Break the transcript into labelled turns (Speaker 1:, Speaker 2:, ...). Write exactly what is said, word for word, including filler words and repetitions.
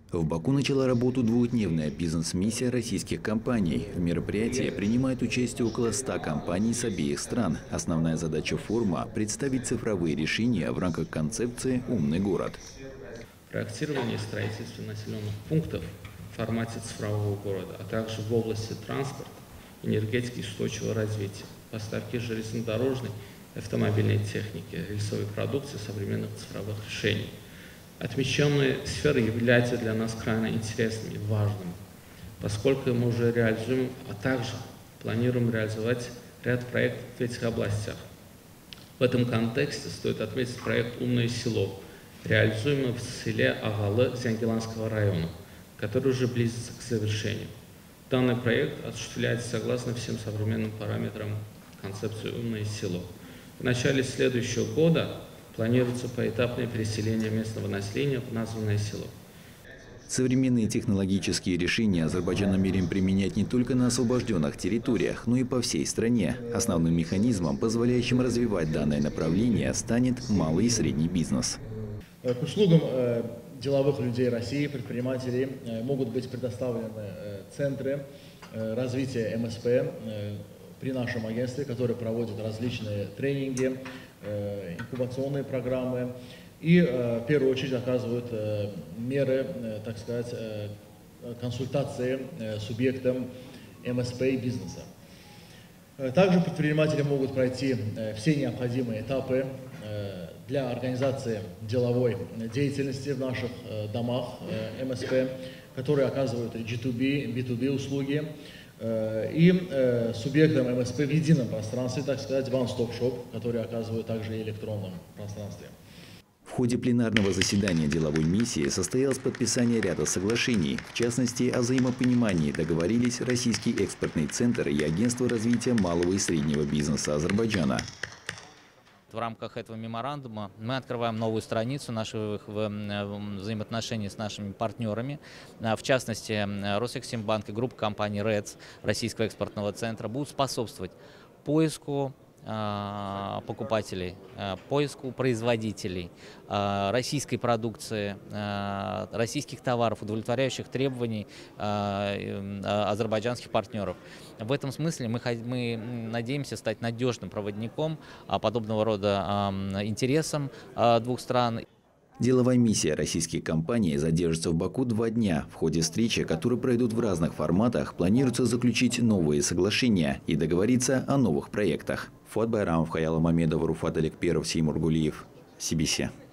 Speaker 1: В Баку начала работу двухдневная бизнес-миссия российских компаний. В мероприятии принимает участие около ста компаний с обеих стран. Основная задача форума – представить цифровые решения в рамках концепции «Умный город».
Speaker 2: Проектирование и строительство населенных пунктов в формате цифрового города, а также в области транспорта, энергетики и устойчивого развития, поставки железнодорожной и автомобильной техники, рельсовой продукции, современных цифровых решений. Отмеченные сферы являются для нас крайне интересными и важными, поскольку мы уже реализуем, а также планируем реализовать ряд проектов в этих областях. В этом контексте стоит отметить проект «Умное село», реализуемый в селе Агалы Зянгеланского района, который уже близится к завершению. Данный проект осуществляется согласно всем современным параметрам концепции «Умное село». В начале следующего года планируется поэтапное переселение местного населения в названное село.
Speaker 1: Современные технологические решения Азербайджан намерен применять не только на освобожденных территориях, но и по всей стране. Основным механизмом, позволяющим развивать данное направление, станет малый и средний бизнес.
Speaker 3: К услугам деловых людей России, предпринимателей, могут быть предоставлены центры развития эм эс пэ при нашем агентстве, которые проводят различные тренинги, инкубационные программы и в первую очередь оказывают меры, так сказать, консультации субъектам эм эс пэ и бизнеса. Также предприниматели могут пройти все необходимые этапы для организации деловой деятельности в наших домах эм эс пэ, которые оказывают джи ту би, би ту би услуги, и субъектам эм эс пэ в едином пространстве, так сказать, one-stop shop, который оказывают также и в электронном пространстве.
Speaker 1: В ходе пленарного заседания деловой миссии состоялось подписание ряда соглашений. В частности, о взаимопонимании договорились Российский экспортный центр и Агентство развития малого и среднего бизнеса Азербайджана.
Speaker 4: В рамках этого меморандума мы открываем новую страницу наших взаимоотношений с нашими партнерами. В частности, Росэксимбанк и группа компаний РЭЦ Российского экспортного центра будут способствовать поиску покупателей, поиску производителей российской продукции, российских товаров, удовлетворяющих требований азербайджанских партнеров. В этом смысле мы, мы надеемся стать надежным проводником подобного рода интересам двух стран.
Speaker 1: Деловая миссия российских компаний задержится в Баку два дня. В ходе встречи, которые пройдут в разных форматах, планируется заключить новые соглашения и договориться о новых проектах. Фуат Байрамов, Хаяло Мамедов, Руфат Алекперов, Сеймур Гулиев, си би си.